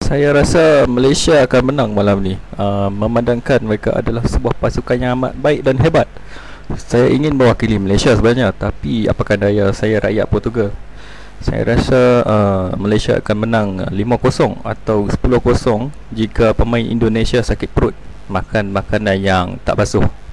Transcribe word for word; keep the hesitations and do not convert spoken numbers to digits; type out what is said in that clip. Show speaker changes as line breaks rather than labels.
Saya rasa Malaysia akan menang malam ni, uh, memandangkan mereka adalah sebuah pasukan yang amat baik dan hebat. Saya ingin mewakili Malaysia sebenarnya, tapi apakah daya saya rakyat Portugal. Saya rasa uh, Malaysia akan menang lima kosong atau sepuluh kosong jika pemain Indonesia sakit perut makan makanan yang tak basuh.